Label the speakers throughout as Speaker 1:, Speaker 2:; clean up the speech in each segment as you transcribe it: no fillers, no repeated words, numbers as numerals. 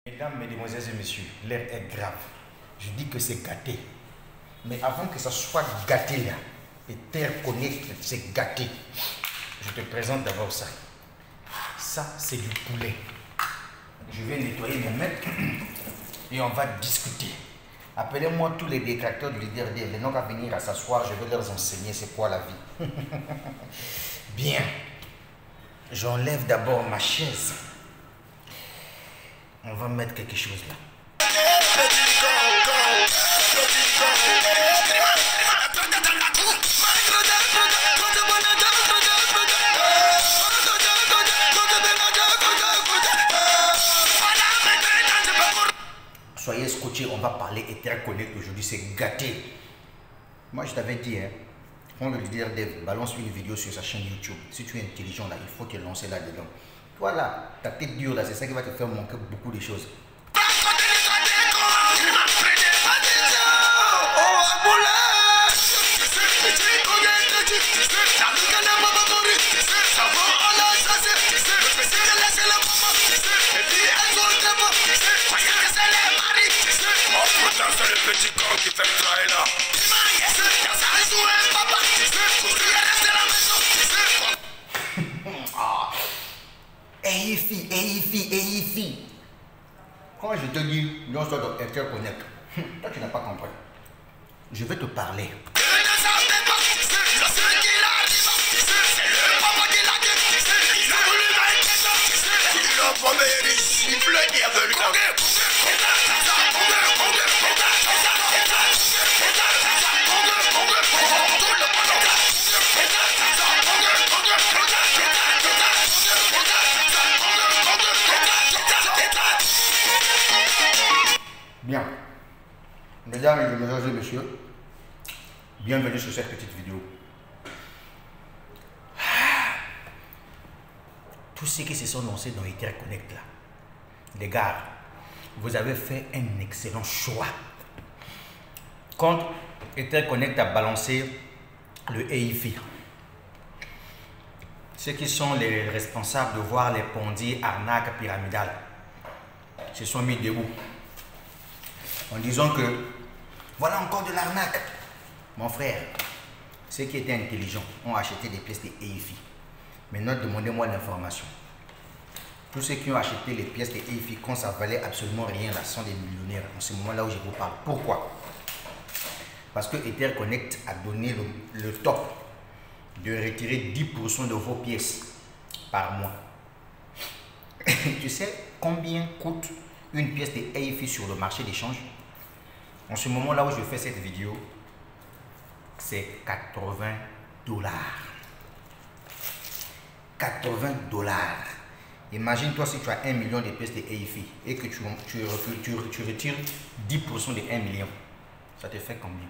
Speaker 1: Mesdames, mesdemoiselles et messieurs, l'air est grave. Je dis que c'est gâté. Mais avant que ça soit gâté là, et Terre Connect, c'est gâté. Je te présente d'abord ça. Ça, c'est du poulet. Je vais nettoyer mon maître et on va discuter. Appelez-moi tous les détracteurs du leader Dev. Les noms à venir à s'asseoir, je vais leur enseigner c'est quoi la vie. Bien. J'enlève d'abord ma chaise. On va mettre quelque chose là. Soyez scotchés, on va parler Ether Connect aujourd'hui, c'est gâté. Moi je t'avais dit, hein, prends le leader Dev, balance une vidéo sur sa chaîne YouTube. Si tu es intelligent là, il faut te lancer là-dedans. Toi là, ta tête dure là, c'est ça qui va te faire manquer beaucoup de choses.
Speaker 2: C'est le petit corps qui fait le travail là.
Speaker 1: Hey fille. Quand je te dis, lance-toi dans Ether Connect, toi tu n'as pas compris. Je vais te parler. Bien. Mesdames et messieurs, bienvenue sur cette petite vidéo. Tous ceux qui se sont lancés dans Ether Connect là, les gars, vous avez fait un excellent choix. Quand Ether Connect a balancé le EIFI, ceux qui sont les responsables de voir les pondiers arnaques pyramidales se sont mis debout en disant que voilà encore de l'arnaque. Mon frère, ceux qui étaient intelligents ont acheté des pièces de EIFI. Maintenant, demandez-moi l'information. Tous ceux qui ont acheté les pièces de EIFI quand ça valait absolument rien, là, sont des millionnaires en ce moment-là où je vous parle. Pourquoi? Parce que Ether Connect a donné le top de retirer 10% de vos pièces par mois. Tu sais combien coûte une pièce de EIFI sur le marché d'échange? En ce moment-là où je fais cette vidéo, c'est 80 $. 80 $. Imagine-toi si tu as 1 million de pièces de EIFI et que tu retires 10% de 1 million. Ça te fait combien?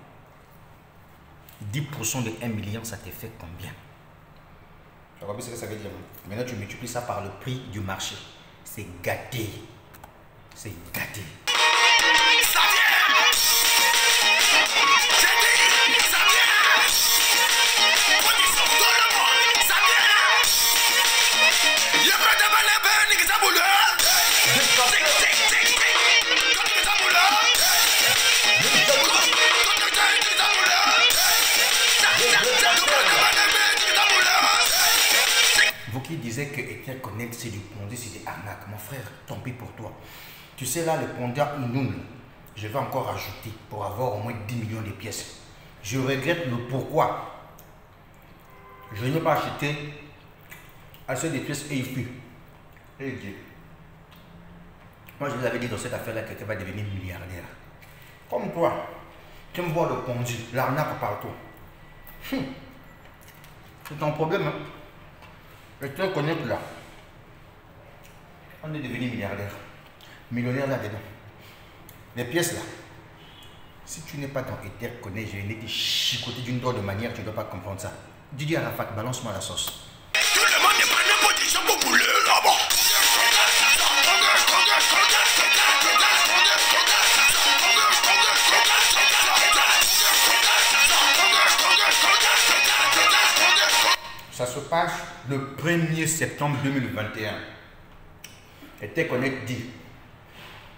Speaker 1: 10% de 1 million, ça te fait combien? Tu vois ce que ça veut dire? Maintenant, tu multiplies ça par le prix du marché. C'est gâté. C'est gâté. Vous qui disiez que Ether Connect c'est du pondu, c'est des arnaques, mon frère, tant pis pour toi. Tu sais là, le pondeur Inun, je vais encore ajouter pour avoir au moins 10 millions de pièces. Je regrette le pourquoi. Je n'ai pas acheté assez de pièces EIFI. Et Dieu. Moi, je vous avais dit dans cette affaire-là que quelqu'un va devenir milliardaire. Comme toi, tu aimes voir le pondu, l'arnaque partout. C'est ton problème. Hein? Ether Connect là. On est devenu milliardaire. Millionnaire là-dedans. Les pièces là. Si tu n'es pas dans Ether Connect, je vais te chicoter d'une drôle de manière, tu ne dois pas comprendre ça. Didier Arafat, balance-moi la sauce.
Speaker 2: Tout le monde n'est pas en position pour bouler là-bas.
Speaker 1: Ça se passe le 1er septembre 2021. Ether Connect dit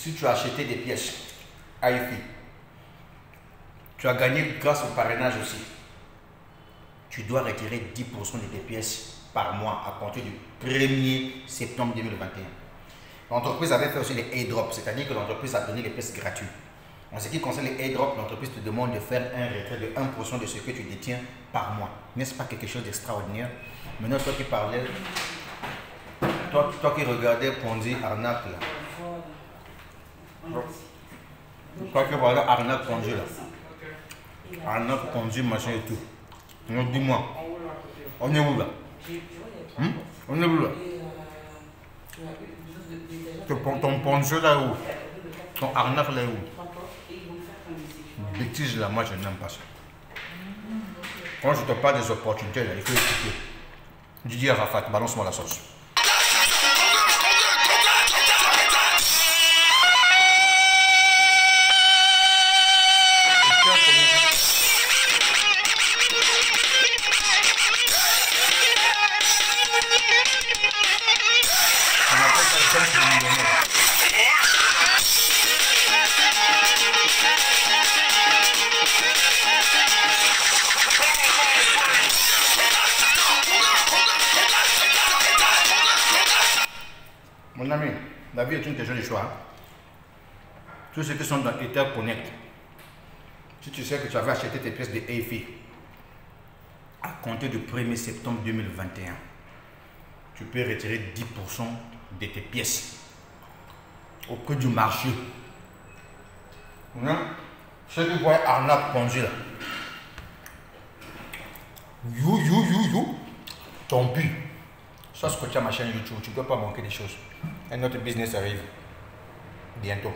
Speaker 1: Si tu as acheté des pièces à IFI, tu as gagné grâce au parrainage aussi. Tu dois retirer 10% de tes pièces par mois à compter du 1er septembre 2021. L'entreprise avait fait aussi les airdrops, c'est-à-dire que l'entreprise a donné les pièces gratuites. En ce qui concerne les airdrops, l'entreprise te demande de faire un retrait de 1% de ce que tu détiens par mois. N'est-ce pas quelque chose d'extraordinaire? Maintenant, toi qui parlais, toi qui regardais Ponzi, arnaque là. Toi qui regardais arnaque, Ponzi là. Arnaque, Ponzi, machin et tout. Donc dis-moi, on est où là? On est où là? Ton Ponzi là où? Ton arnaque là où? Bêtise là, moi je n'aime pas ça. Quand je te parle des opportunités là, il faut écouter. Didier Arafat, balance-moi la sauce. Mon ami, la vie est une question de choix. Tous ceux qui sont dans Ether Connect, si tu sais que tu avais acheté tes pièces de EFI à compter du 1er septembre 2021, tu peux retirer 10% de tes pièces au prix du marché. Ceux qui voient arnaque Ponzi là, tant pis. Soit ce que tu as ma chaîne YouTube, tu ne peux pas manquer des choses. Un autre business arrive bientôt.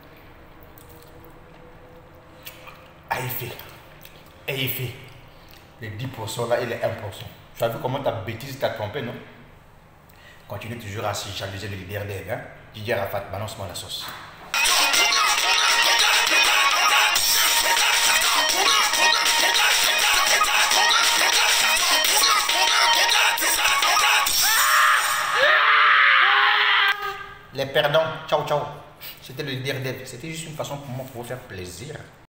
Speaker 1: EFI. Les 10% là et les 1%. Tu as vu comment ta bêtise t'a trompé, non? Continue toujours à se jalouser le leader d'Eve. Hein? Didier Arafat, balance-moi la sauce. Les perdants, ciao ciao. C'était le leader d'Eve. C'était juste une façon pour moi pour vous faire plaisir.